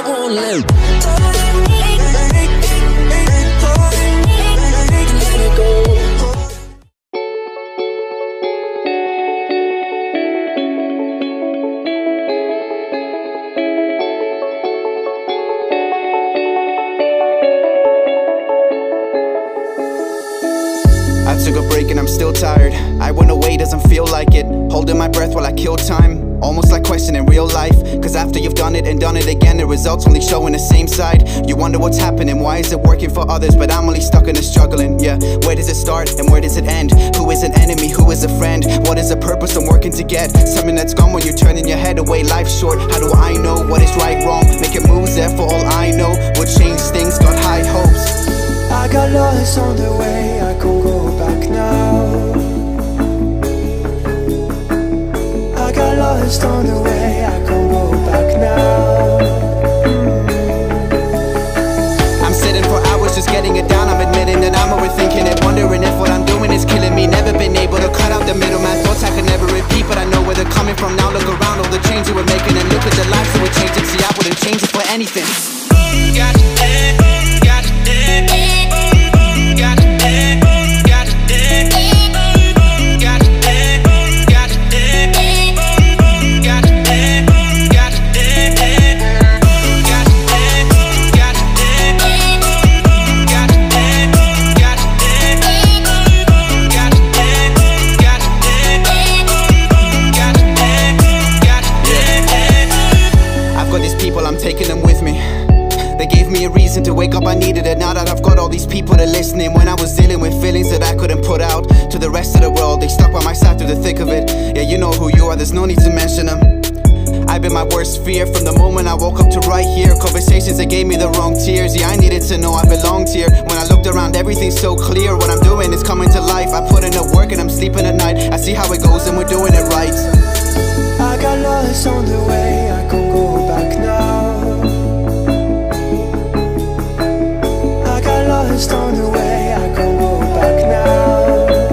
won't let it go. I took a break and I'm still tired. I went away, doesn't feel like it. Holding my breath while I kill time, almost like questioning real life. Cause after you've done it and done it again, the results only showing the same side. You wonder what's happening, why is it working for others, but I'm only stuck in the struggling. Yeah, where does it start and where does it end? Who is an enemy, who is a friend? What is the purpose I'm working to get? Something that's gone when you're turning your head away. Life's short, how do I know what is right, wrong? Making moves there for all I know will change things, got high hopes. I got lost on the way, I can't go back now. I got lost on the way, I can't go back now. I'm sitting for hours just getting it down. I'm admitting that I'm overthinking it, wondering if what I'm doing is killing me. Never been able to cut out the middleman. Thoughts I could never repeat, but I know where they're coming from now. Look around, all the change you were making, and look at the lives that were changing. See, I wouldn't change it for anything. Got you dead, got you dead, got you dead, got you dead, got you dead, got you dead, got you dead, got you dead, got you dead, got you dead, got you dead, got you dead, got you dead, got you dead. I've got these people, I'm taking them with me. They gave me a reason to wake up, I needed it. Now that I've got all these people that are listening, when I was dealing with feelings that I couldn't put out to the rest of the world, they stuck by my side through the thick of it. Yeah, you know who you are, there's no need to mention them. I've been my worst fear from the moment I woke up to right here. Conversations that gave me the wrong tears. Yeah, I needed to know I belonged here. When I looked around, everything's so clear. What I'm doing is coming to life. I put in the work and I'm sleeping at night. I see how it goes and we're doing it right. I got lost on the way, I can't go back now. I got lost on the way, I can't go back now.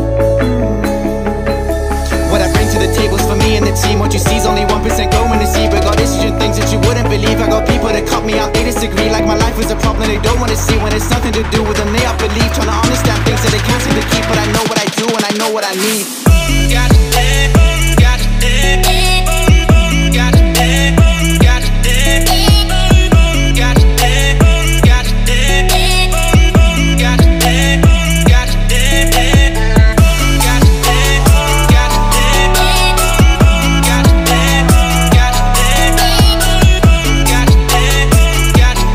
What I bring to the table's for me and the team. What you see is only 1% going to see. But got issues and things that you wouldn't believe. I got people that cut me out, they disagree. Like my life was a problem they don't want to see. When it's nothing to do with them, they up believe. Trying to understand things that they can't seem to keep. But I know what I do and I know what I need. Got you dead, got you dead, got you dead, got you dead, got you dead, got you dead, got you dead, got you dead, got you dead, got you dead, got you dead, got you dead, got you dead, got you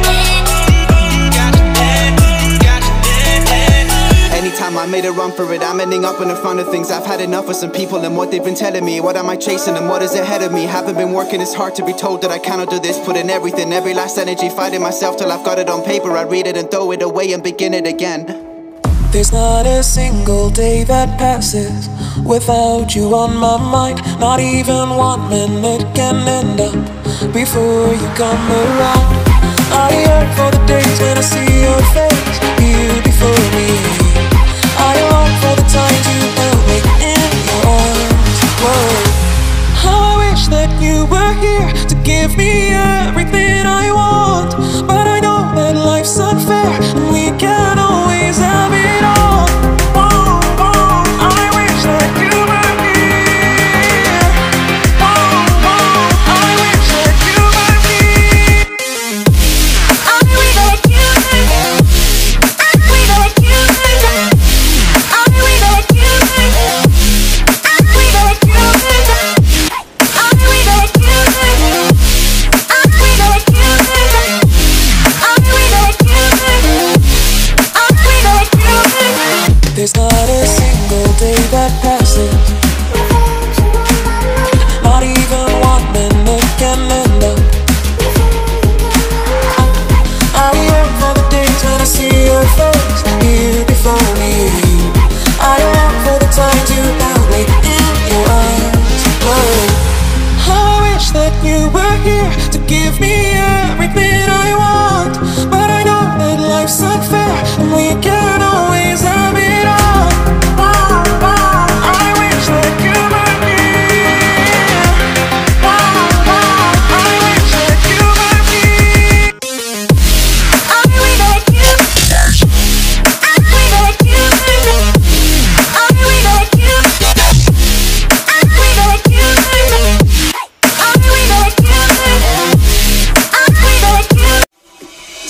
dead, got you dead. Anytime I made a run for it, I'm ending up in the front of things. I've had enough of some people and what they've been telling me. What am I chasing and what is ahead of me? Haven't been working, it's hard to be told that I cannot do this. Put in everything, every last energy, fighting myself till I've got it on paper. I read it and throw it away and begin it again. There's not a single day that passes without you on my mind. Not even 1 minute can end up before you come around. I yearn for the days when I see your face here before me. I long for the times you held me in your arms. Whoa. How I wish that you were here to give me everything I want. But I know that life's unfair and we can't always have it all. Whoa, whoa. I wish that you were here. Whoa, whoa. I wish that you were here. I wish that you were here. I wish that you were here.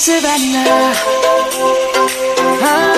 Savannah. Ah.